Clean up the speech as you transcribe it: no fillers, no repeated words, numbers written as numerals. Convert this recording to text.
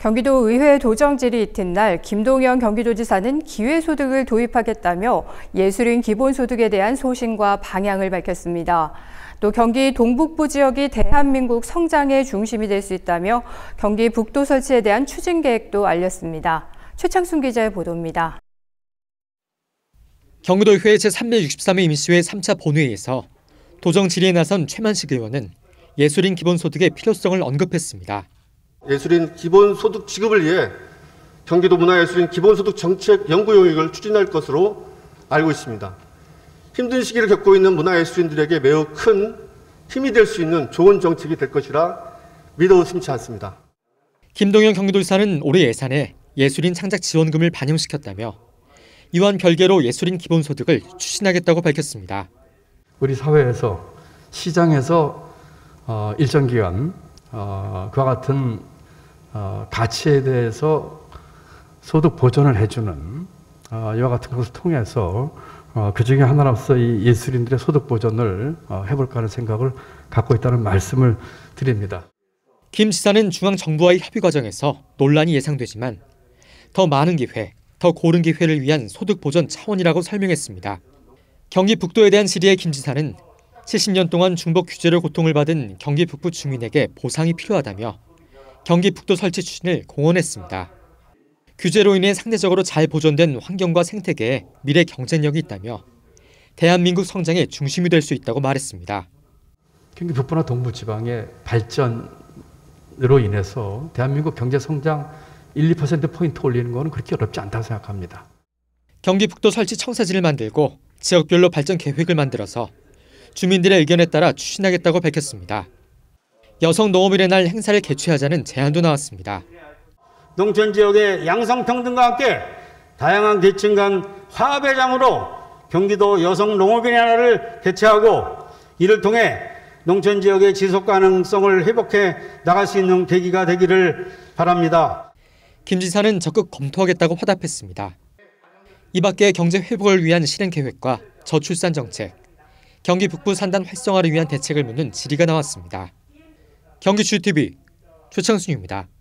경기도 의회 도정질의 이튿날 김동연 경기도지사는 기회소득을 도입하겠다며 예술인 기본소득에 대한 소신과 방향을 밝혔습니다. 또 경기 동북부 지역이 대한민국 성장의 중심이 될 수 있다며 경기 북도 설치에 대한 추진 계획도 알렸습니다. 최창순 기자의 보도입니다. 경기도의회 제363회 임시회 3차 본회의에서 도정 질의에 나선 최만식 의원은 예술인 기본소득의 필요성을 언급했습니다. 예술인 기본소득 지급을 위해 경기도 문화예술인 기본소득 정책 연구 용역을 추진할 것으로 알고 있습니다. 힘든 시기를 겪고 있는 문화예술인들에게 매우 큰 힘이 될 수 있는 좋은 정책이 될 것이라 믿어 의심치 않습니다. 김동연 경기도지사는 올해 예산에 예술인 창작 지원금을 반영시켰다며 이와는 별개로 예술인 기본소득을 추진하겠다고 밝혔습니다. 우리 사회에서 시장에서 일정 기간 그와 같은 가치에 대해서 소득 보전을 해주는 이와 같은 것을 통해서 그 중에 하나로서 이 예술인들의 소득 보전을 해볼까 하는 생각을 갖고 있다는 말씀을 드립니다. 김 지사는 중앙정부와의 협의 과정에서 논란이 예상되지만 더 많은 기회, 더 고른 기회를 위한 소득 보전 차원이라고 설명했습니다. 경기 북도에 대한 질의에 김 지사는 70년 동안 중복 규제로 고통을 받은 경기 북부 주민에게 보상이 필요하다며 경기 북도 설치 추진을 공언했습니다. 규제로 인해 상대적으로 잘 보존된 환경과 생태계에 미래 경쟁력이 있다며 대한민국 성장의 중심이 될 수 있다고 말했습니다. 경기 북부나 동부 지방의 발전으로 인해서 대한민국 경제 성장 1~2%포인트 올리는 것은 그렇게 어렵지 않다고 생각합니다. 경기 북도 설치 청사진을 만들고 지역별로 발전 계획을 만들어서 주민들의 의견에 따라 추진하겠다고 밝혔습니다. 여성 농업인의 날 행사를 개최하자는 제안도 나왔습니다. 농촌 지역의 양성평등과 함께 다양한 계층 간 화합의 장으로 경기도 여성 농업인의 날을 개최하고 이를 통해 농촌 지역의 지속 가능성을 회복해 나갈 수 있는 계기가 되기를 바랍니다. 김 지사는 적극 검토하겠다고 화답했습니다. 이 밖에 경제 회복을 위한 실행 계획과 저출산 정책, 경기 북부 산단 활성화를 위한 대책을 묻는 질의가 나왔습니다. 경기주TV 최창순입니다.